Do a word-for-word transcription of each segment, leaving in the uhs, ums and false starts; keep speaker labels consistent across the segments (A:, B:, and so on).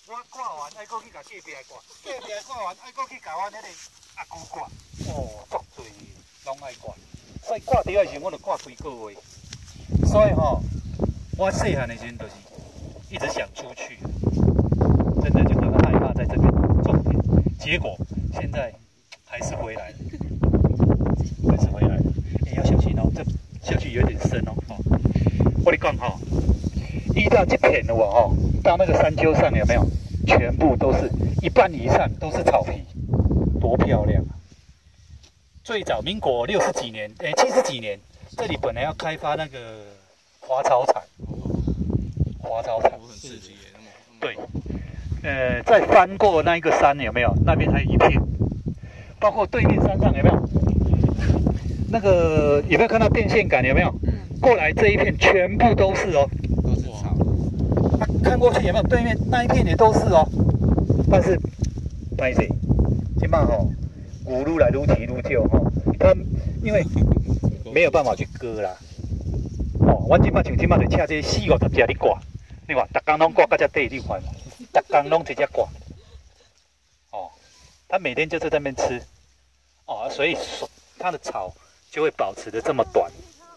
A: 我挂完爱过去甲隔壁挂，隔壁挂完爱过去甲阮迄个阿姑挂。哦，足侪拢爱挂，所以挂钓的时候我就挂几个月。所以吼、哦，我细汉的时阵就是一直想出去，真的就很害怕在这边种田，结果现在还是回来了，还是回来了。你、欸、要小心哦，这下去有点深哦。哦，我跟你讲哈、哦，依到这片的我哦，到那个山丘上有没有？全部都是一半以上都是草皮，多漂亮啊！最早民国六十几年，诶七十几年，这里本来要开发那个花草场，花草场
B: 很刺激耶，那么
A: 对，呃，再翻过那一个山有没有？那边还有一片，包括对面山上有没有？那个有没有看到电线杆？有没有？过来这一片全部都是哦，
B: 都是草。
A: 啊，看过去有没有？对面那一片也都是哦，但是，拍谁？今嘛吼，雨愈来愈急愈少吼，它因为没有办法去割啦。哦，阮今嘛像今嘛就请这四五十只咧挂，你看，逐工拢挂到遮底，你看，逐工拢直接挂。哦，它每天就在那边吃，哦，所以它的草就会保持的这么短。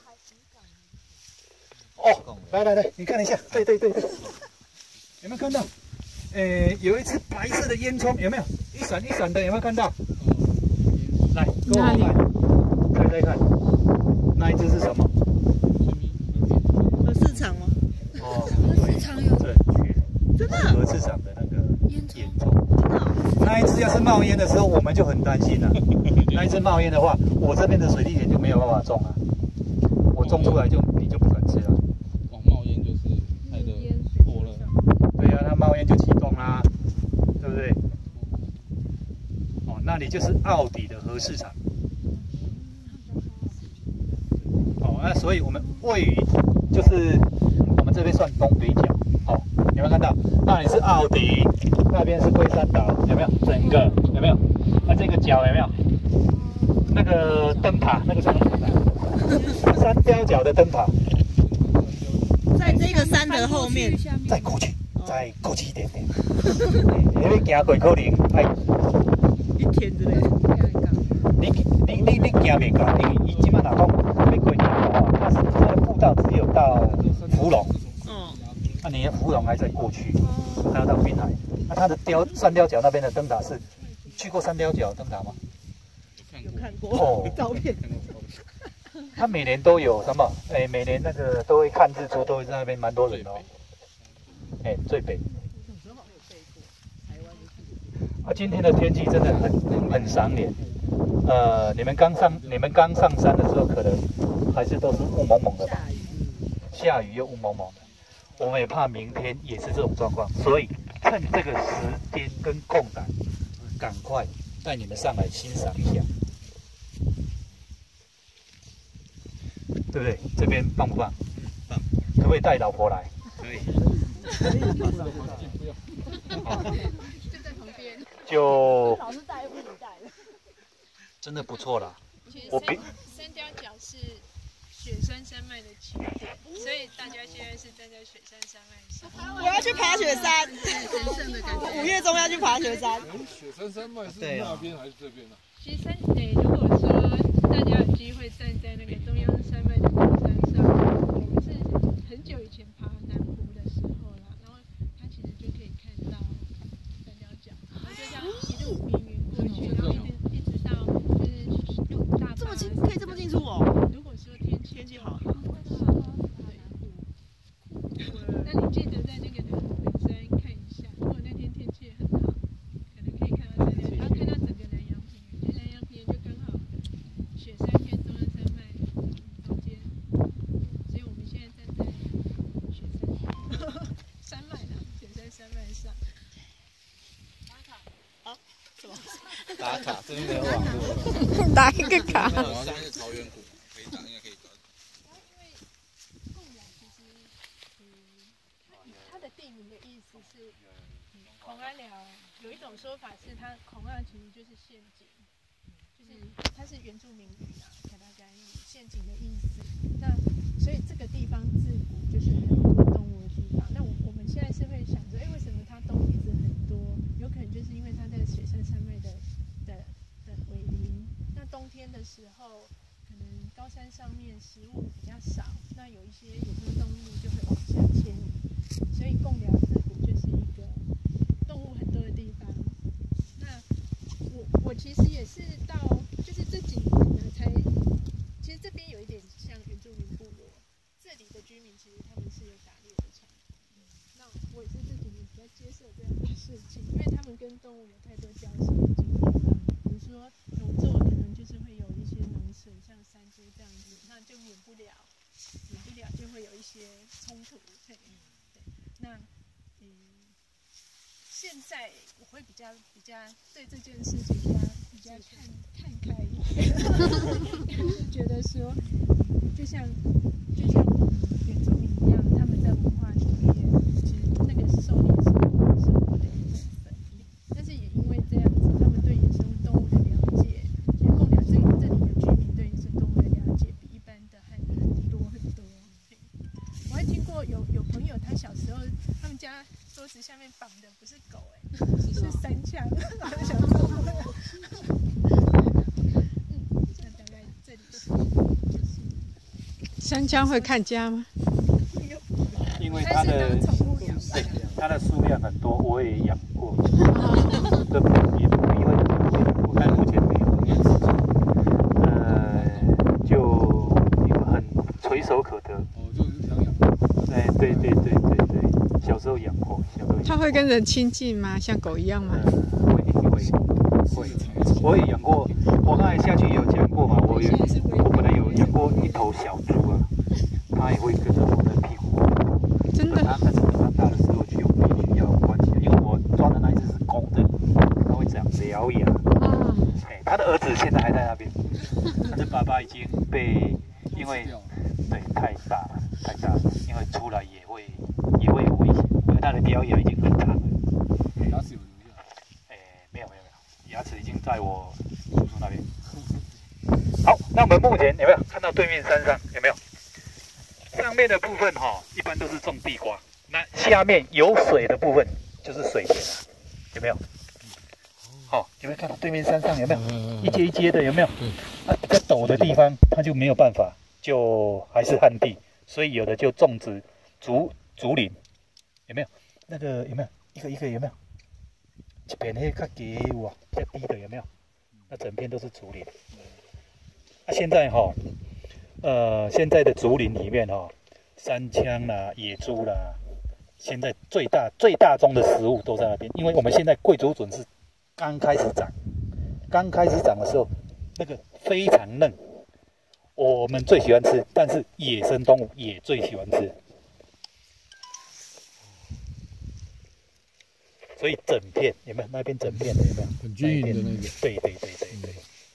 A: 哦，来来来，你看一下，对对对对，有没有看到？诶，有一只白色的烟囱，有没有？一闪一闪的，有没有看到？来，跟我来，猜猜看，那一只是什么？
C: 核市场吗？
A: 哦，
D: 核市场有
A: 正确，
C: 真的？
A: 核市场的那个
D: 烟囱，
A: 烟囱。那一只要是冒烟的时候，我们就很担心了、啊。那一只冒烟的话，我这边的水利田就没有办法种啊，我种出来就你就不敢吃了。
B: 哦，冒烟就是它的火了。
A: 对啊，它冒烟就启动啦，对不对？哦，那里就是奥迪的核市场。哦，那所以我们位于就是我们这边算东北角。哦，有没有看到？那里是奥迪，那边是龟山岛，有没有？整个有没有？那这个角有没有？那个灯塔，那个叫什么？三雕角的灯塔。
C: 在这个山的后面，
A: 再过去，再过去一点点。你要行过可能哎，
C: 一天之类。
A: 你你你你行袂到，因为伊即摆若讲要过去的话，它是它的步道只有到福隆，
C: 嗯，
A: 啊，你的福隆还在过去，还要到滨海。那它的雕三雕角那边的灯塔是，去过三雕角灯塔吗？
C: 有看过
A: 哦，
C: 照片。
A: 它每年都有什么？哎，每年那个都会看日出，都会在那边蛮多人哦。哎，最北。啊，今天的天气真的很很赏脸。呃，你们刚上你们刚上山的时候，可能还是都是雾蒙蒙的吧？下雨又雾蒙蒙的。我们也怕明天也是这种状况，所以趁这个时间跟空档，赶快带你们上来欣赏一下。对不对？这边棒不棒？
B: 棒。
A: 可不可以带老婆来？
B: 可以。
D: 就在旁边。
A: 就
C: 老师带不你带了。
A: 真的不错啦。
E: 其实
A: 我比
E: 三三雕角是雪山山脉的起点，所以大家现在是站在雪山山脉上。
C: 我要去爬雪山，
D: 神圣的感觉。
C: 五月中要去爬雪山。
F: 雪山山脉是那边还是这边呢？
E: 其实山诶，如果说大家有机会站在那个中央山脉的高山上，我们是很久以前爬南湖的时候啦，然后它其实就可以看到三雕角，然后就这样一路绵延过去，然后一直一直到就是六大
C: 这么清，可以这么清楚哦。
E: 如果说天气
C: 天气好。
E: 那你记得在那个南湖本身看一下，如果那天天气很好，可能可以看到三雕，然后看到整个南洋平原，就南洋平原就刚好雪山跟中央山脉中间，所以我们现在站在雪山山脉的雪山山脉上。
B: 打卡，这边没有网络。
C: 打一个卡。
B: 然后这边是桃源谷，可以打，应该可以打。
E: 它的地名的意思是，孔阿寮有一种说法是它孔阿其实就是陷阱，就是它是原住民语啊，给大家语陷阱的意思。那所以这个地方自古就是很多动物的地方。那我我们现在是会想着，哎，为什么它都一直很天的时候，可能高山上面食物比较少，那有一些野生动物就会往下迁移，所以贡寮自古就是一个动物很多的地方。那我我其实也是到就是这几年呢才，其实这边有一点像原住民部落，这里的居民其实他们是有打猎的传统。那我也是这几年比较接受这样的事情，因为他们跟动物有太多交心的经验了。比如说农作可能就是会有一些农损，像山猪这样子，那就免不了，免不了就会有一些冲突。对，对。那嗯，现在我会比较比较对这件事情比较比较看看开一点，就是觉得说，就像就像原住民一样，他们在文化里面，其实那个狩猎是他们生活的一部分。但是也因为这样子，他们对野生动物的了解，其实贡寮这这里的居民对野生动物的了解比一般的汉人多很多。我还听过有有朋友，他小时候他们家桌子下面绑的不是狗、欸，哎，是山羌。然后想说，嗯，那大概这里是就是
C: 山羌会看家吗？
A: 因为它的对它的数量很多，我也养过，这也不避讳，我看目前没有，呃，就很垂手可得。
F: 哦，就是养养。
A: 哎，对对对对对，小时候养过，小时候养过。
C: 它会跟人亲近吗？像狗一样吗？
A: 呃，会会会，我也养过，我刚才下去有讲过嘛，我有我本来有养过一头小猪啊，它也会跟着我的屁股。
C: 真的？
A: 它但是等它大的时候就必须要关起来，因为我抓的那一只是公的，它会长獠牙。
C: 啊。
A: 哎，它的儿子现在还在那边，但是爸爸已经被因为对太大了，太大了，因为出来也会也会有危险，因为它的獠牙已经很长了。
F: 牙齿有留下？
A: 哎，没有没有没有，牙齿已经在我叔叔那边。好，那我们目前有没有看到对面山上有没有？上面的部分哈、哦，一般都是种地瓜，那下面有水的部分就是水田啊，有没有？好、哦，有没有看到对面山上有没有一阶一阶的有没有？啊，比较陡的地方它就没有办法，就还是旱地，所以有的就种植竹竹林，有没有？那个有没有一个一个有没有？一片那较低有啊，较低的有没有？那整片都是竹林。啊，现在哈、哦。呃，现在的竹林里面哈、哦，山羌啦、野猪啦，现在最大最大宗的食物都在那边。因为我们现在桂竹笋是刚开始长，刚开始长的时候，那个非常嫩，我们最喜欢吃，但是野生动物也最喜欢吃。所以整片有没有？那边整片的有没有？
F: 很均匀的那个。
A: 对对对对对。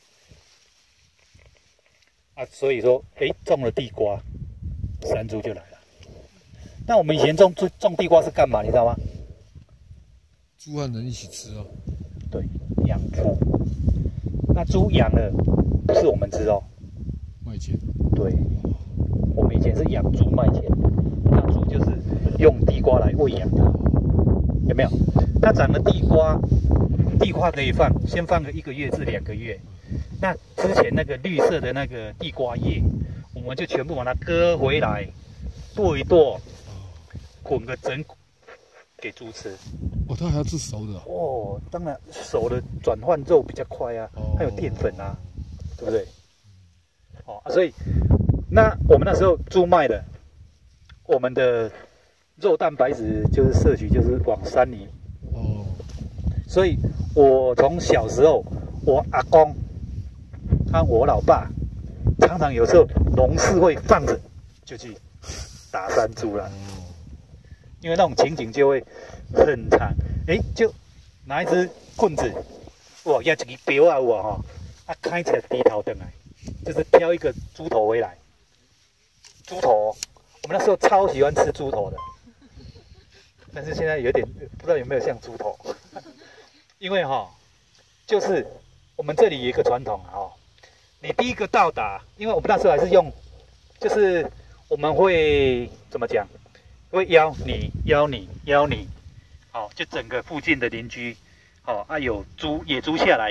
A: 啊，所以说，哎，种了地瓜，山猪就来了。那我们以前种种种地瓜是干嘛？你知道吗？
F: 猪和人一起吃哦。
A: 对，养猪。那猪养了，不是我们吃哦，
F: 卖钱。
A: 对，我们以前是养猪卖钱，那猪就是用地瓜来喂养它，有没有？那长了地瓜，地瓜可以放，先放个一个月至两个月。那之前那个绿色的那个地瓜叶，我们就全部把它割回来，剁一剁，滚个整给猪吃。
F: 哦，它还要吃熟的哦。
A: 哦，当然熟的转换肉比较快啊，还有淀粉啊，对不对？哦，所以那我们那时候猪卖的，我们的肉蛋白质就是摄取就是往山里。
F: 哦。
A: 所以我从小时候，我阿公。和我老爸常常有时候农事会放着就去打山猪了，因为那种情景就会很长。哎，就拿一支棍子，哇，压一个标啊，我哈，啊开起来低头灯来，就是挑一个猪头回来。猪头，我们那时候超喜欢吃猪头的，但是现在有点不知道有没有像猪头，因为哈，就是我们这里有一个传统啊，哈。你第一个到达，因为我们那时候还是用，就是我们会怎么讲？会邀你、邀你、邀你，好、哦，就整个附近的邻居，好、哦、啊有猪野猪下来，大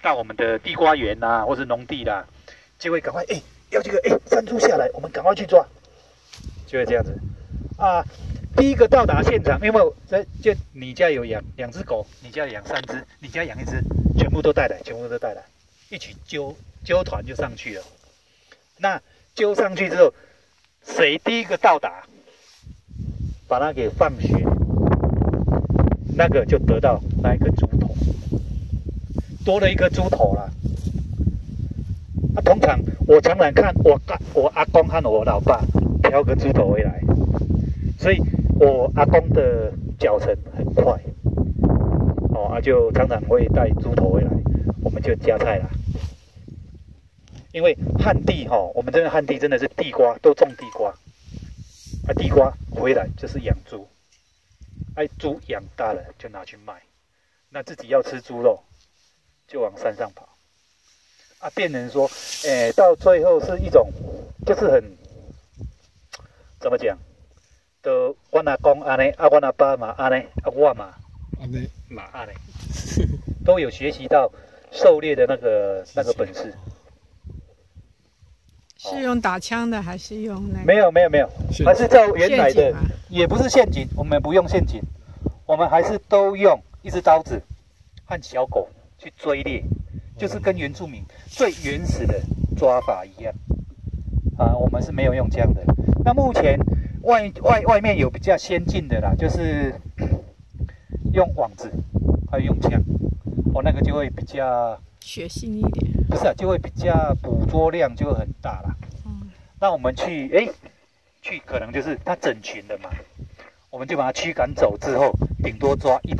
A: 到我们的地瓜园呐、啊，或是农地啦、啊，就会赶快哎，要这个哎山猪下来，我们赶快去抓，就会这样子啊。第一个到达现场，因为这就你家有养两只狗，你家养三只，你家养一只，全部都带来，全部都带来，一起揪揪团就上去了。那揪上去之后，谁第一个到达，把它给放血，那个就得到那一个猪头，多了一个猪头啦。啊，通常我常常看我我阿公和我老爸挑个猪头回来，所以我阿公的脚程很快，哦，啊就常常会带猪头回来，我们就夹菜啦。因为旱地哈、哦，我们这个旱地真的是地瓜都种地瓜，啊地瓜回来就是养猪，哎猪养大了就拿去卖，那自己要吃猪肉就往山上跑，啊变成说，哎到最后是一种就是很怎么讲，都我阿公安尼，啊我阿爸嘛安尼，啊我嘛
F: 安尼
A: 嘛安尼，都有学习到狩猎的那个那个本事。
C: 是用打枪的还是用那个？
A: 没有没有没有，还是照原来的，
C: 啊、
A: 也不是陷阱，我们不用陷阱，我们还是都用一只刀子和小狗去追猎，就是跟原住民最原始的抓法一样啊，我们是没有用这样的。那目前外外外面有比较先进的啦，就是用网子，还有用枪，哦，那个就会比较
C: 血腥一点。
A: 不是啊，就会比较捕捉量就会很大啦。嗯，那我们去哎，去可能就是它整群的嘛，我们就把它驱赶走之后，顶多抓一只，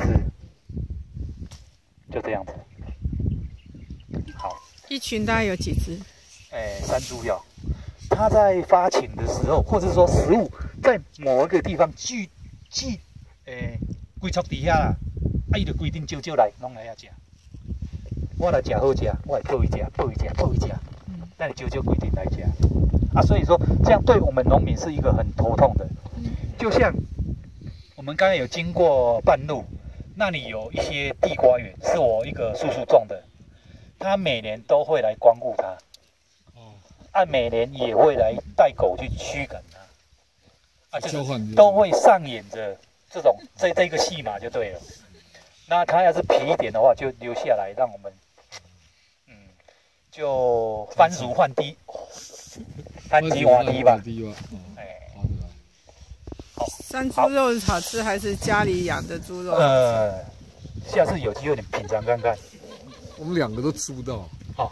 A: 就这样子。好，
C: 一群大概有几只？
A: 哎，山猪要它在发情的时候，或者说食物在某一个地方聚聚，诶，规撮底下啦，啊，伊就规定招招来，拢来遐食。我来食好食，我来抱伊食，抱伊食，抱伊食，但是招招规定来食。啊，所以说这样对我们农民是一个很头痛的。就像我们刚刚有经过半路，那里有一些地瓜园，是我一个叔叔种的，他每年都会来光顾它。啊，每年也会来带狗去驱赶它，啊，就是都会上演着这种这这个戏码就对了。那它要是皮一点的话，就留下来让我们，嗯，就番薯换地，番薯换地吧。哎，
C: 山猪肉好吃还是家里养的猪肉？
A: 呃，下次有机会你品尝看看。
F: 我们两个都吃不到。
A: 好。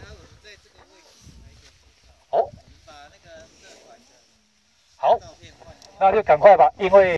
A: 好，好，那就赶快吧，因为